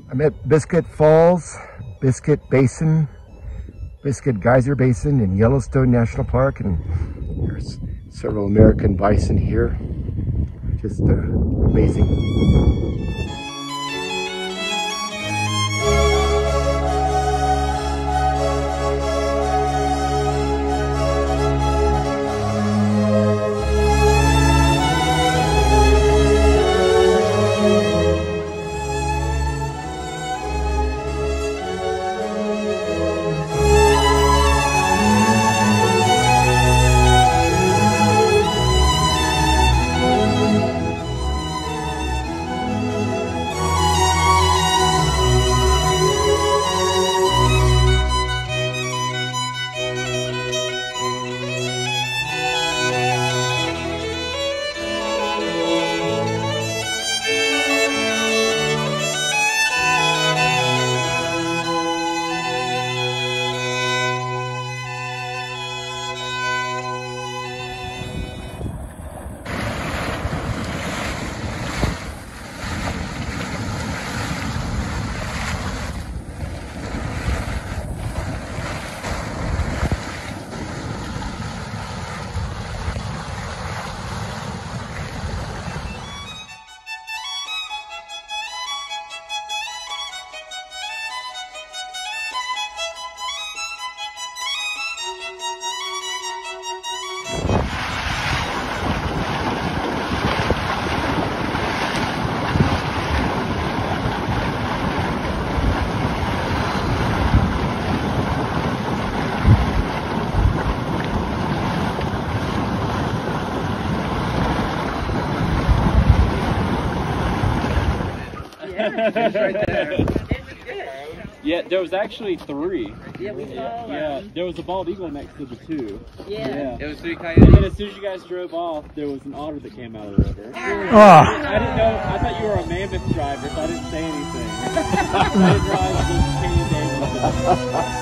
I'm at Biscuit Falls, Biscuit Basin, Biscuit Geyser Basin in Yellowstone National Park, and there's several American bison here. Just amazing. It's right there. Yeah, there was actually 3. Yeah, we saw Yeah, there was a bald eagle next to the 2. Yeah. It was 3 And coyotes. then as soon as you guys drove off, there was an otter that came out of the river. Oh. I didn't know. I thought you were a mammoth driver, so I didn't say anything. I didn't realize this Canadian David.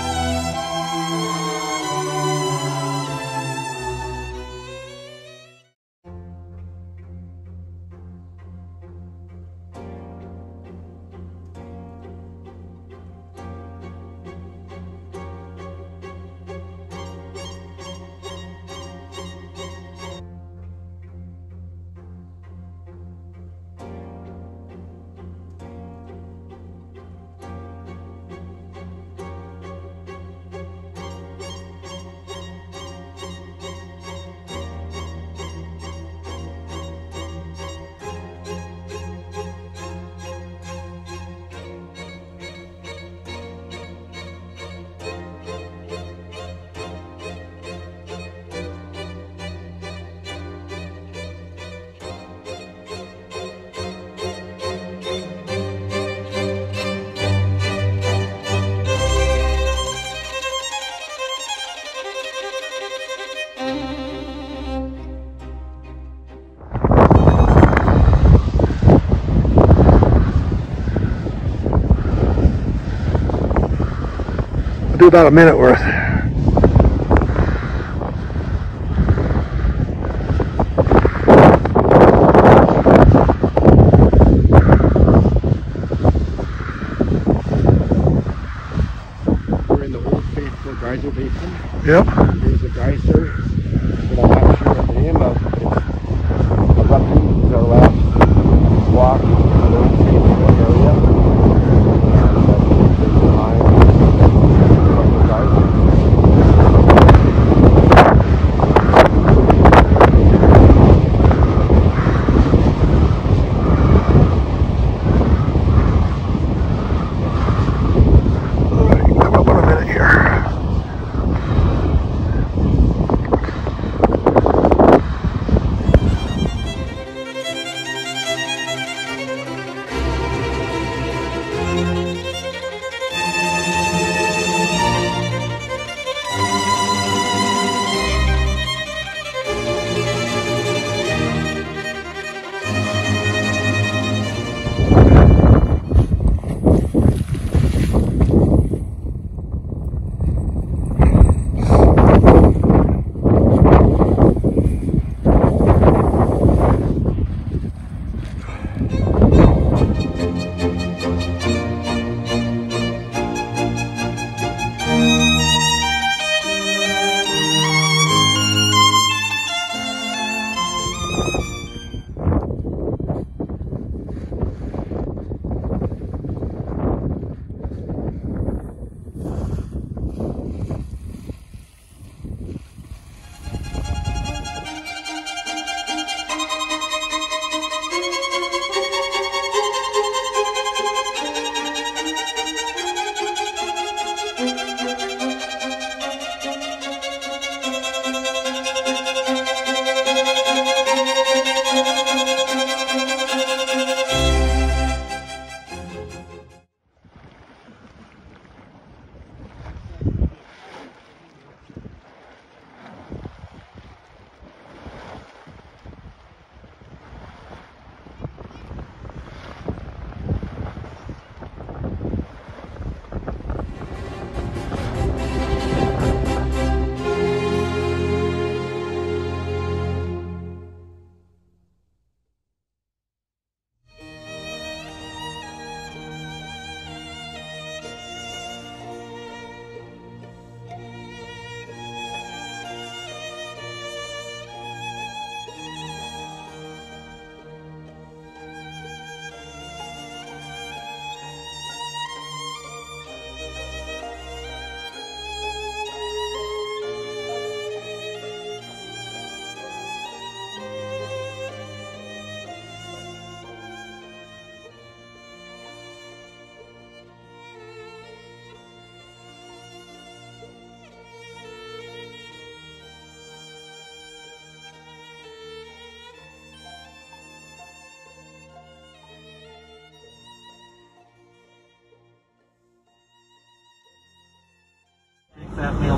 Do about a minute worth. We're in the Old Faithful Geyser Basin. Yep. There's a geyser, but I'm not sure what the name of it. It's erupting. It's our last walk in the Old Faithful area.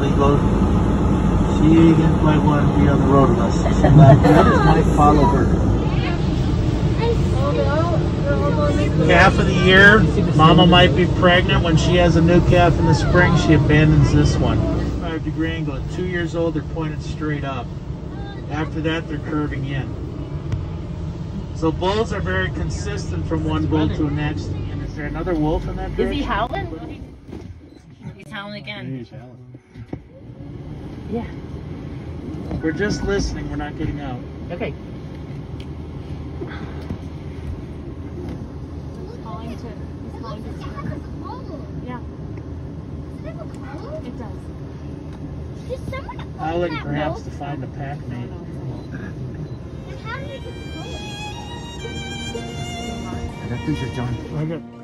He goes, she didn't quite want to be on the road with us. She might follow her. Calf of the year, mama might be pregnant. When she has a new calf in the spring, she abandons this one. 5-degree angle. At 2 years old, they're pointed straight up. After that, they're curving in. So bulls are very consistent from one bull to the next. And is there another wolf in that direction? Is he howling? He's howling again. He's howling. Yeah. We're just listening. We're not getting out. Okay. Yeah. It does. Howling perhaps to find a pack mate. I got pictures, John. I got